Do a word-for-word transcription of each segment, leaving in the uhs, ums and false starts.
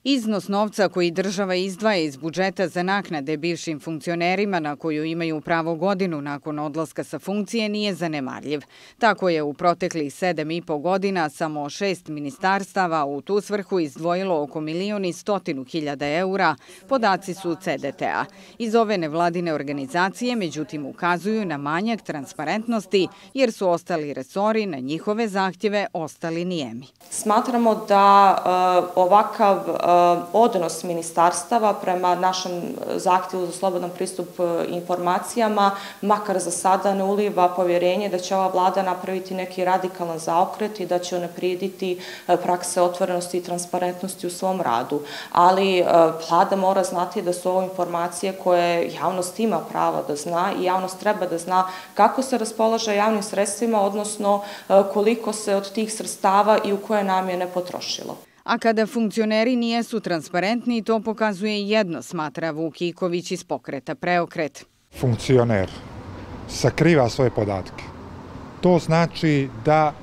Iznos novca koji država izdvaja iz budžeta za naknade bivšim funkcionerima na koju imaju pravo godinu nakon odlaska sa funkcije nije zanemarljiv. Tako je u proteklih sedam i po godina samo šest ministarstava u tu svrhu izdvojilo oko milion i stotinu hiljada eura, podaci su C D T-a. Iz ove nevladine organizacije, međutim, ukazuju na manjak transparentnosti jer su ostali resori na njihove zahtjeve ostali nijemi. Smatramo da uh, ovakav uh, odnos ministarstava prema našem zahtjevu za slobodan pristup informacijama, makar za sada ne uliva povjerenje da će ova vlada napraviti neki radikalan zaokret i da će unaprijediti prakse otvorenosti i transparentnosti u svom radu. Ali vlada mora znati da su ovo informacije koje javnost ima prava da zna i javnost treba da zna kako se raspolaže javnim sredstvima, odnosno koliko se od tih sredstava i u koje namjene potrošilo. A kada funkcioneri nijesu transparentni, to pokazuje jedno, smatra Vuk Iković iz pokreta Preokret. Funkcioner sakriva svoje podatke. To znači da,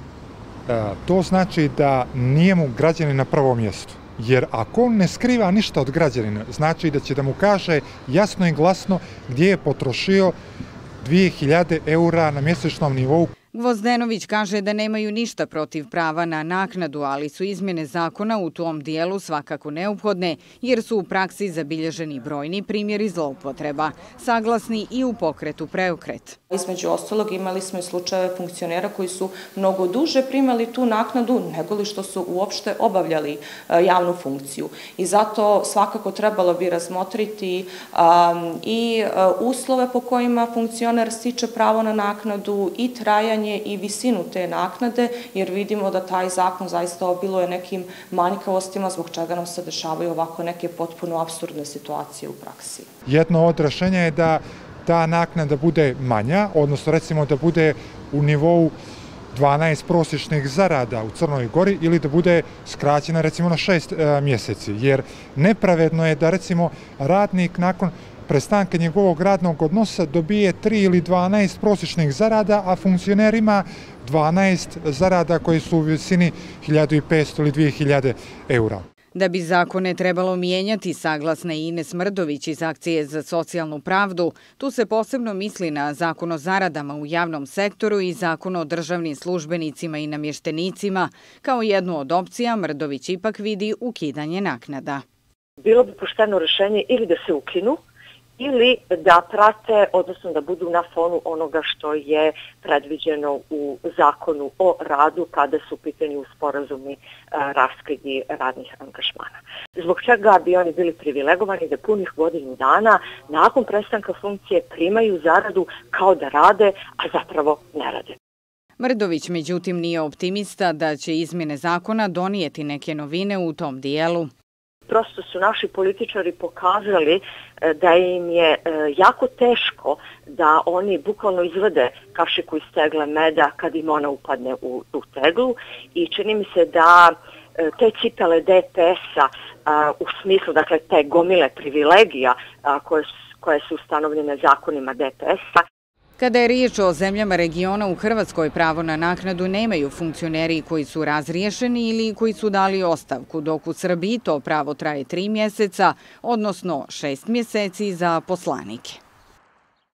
to znači da nije mu građanin na prvom mjestu. Jer ako on ne skriva ništa od građanina, znači da će da mu kaže jasno i glasno gdje je potrošio dvije hiljade eura na mjesečnom nivou. Gvozdenović kaže da nemaju ništa protiv prava na naknadu, ali su izmjene zakona u tom dijelu svakako neophodne, jer su u praksi zabilježeni brojni primjeri zloupotreba, saglasni i u pokretu Preokret. Između ostalog imali smo i slučajeve funkcionera koji su mnogo duže primali tu naknadu nego li što su uopšte obavljali javnu funkciju. I zato svakako trebalo bi razmotriti um, i uslove po kojima funkcioner stiče pravo na naknadu i trajanje i visinu te naknade, jer vidimo da taj zakon zaista obiluje nekim manjkavostima zbog čega nam se dešavaju ovako neke potpuno apsurdne situacije u praksi. Jedno od rješenja je da ta naknada bude manja, odnosno recimo da bude u nivou dvanaest prosječnih zarada u Crnoj Gori ili da bude skraćena recimo na šest mjeseci, jer nepravedno je da recimo radnik nakon prestanka njegovog radnog odnosa dobije tri ili dvanaest prosječnih zarada, a funkcioner ima dvanaest zarada koje su u visini hiljadu petsto ili dvije hiljade eura. Da bi zakone trebalo mijenjati, saglasna i Ines Mrdović iz Akcije za socijalnu pravdu, tu se posebno misli na zakon o zaradama u javnom sektoru i zakon o državnim službenicima i namještenicima. Kao jednu od opcija Mrdović ipak vidi ukidanje naknada. Bilo bi pošteno rješenje ili da se ukinu, ili da prate, odnosno da budu na fonu onoga što je predviđeno u zakonu o radu kada su u pitanju sporazumi raskidi radnih angažmana. Zbog čega bi oni bili privilegovani da punih godinu dana nakon prestanka funkcije primaju zaradu kao da rade, a zapravo ne rade. Mrdović, međutim, nije optimista da će izmjene zakona donijeti neke novine u tom dijelu. Prosto su naši političari pokazali da im je jako teško da oni bukvalno izvede kašiku iz tegle meda kad im ona upadne u tu teglu i čini mi se da te cipele D P S-a u smislu, dakle, te gomile privilegija koje, koje su ustanovljene zakonima D P S-a. Kada je riječ o zemljama regiona, u Hrvatskoj pravo na naknadu nemaju funkcioneri koji su razriješeni ili koji su dali ostavku, dok u Srbiji to pravo traje tri mjeseca, odnosno šest mjeseci za poslanike.